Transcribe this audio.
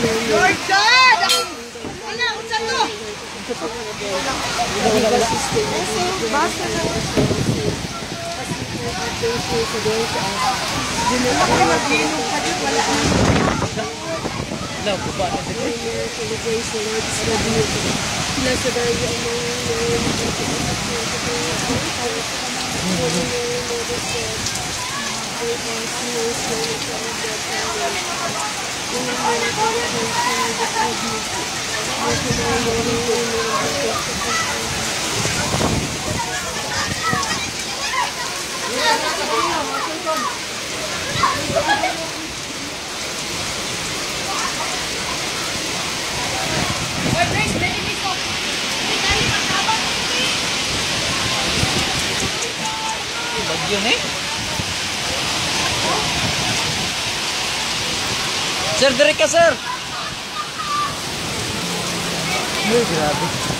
Lord God! Ano? Unsan to? Basta na. Wala, baba na dito. Blessed are you among Bagyo na eh. Sir, direct ka sir. Ay, grabe.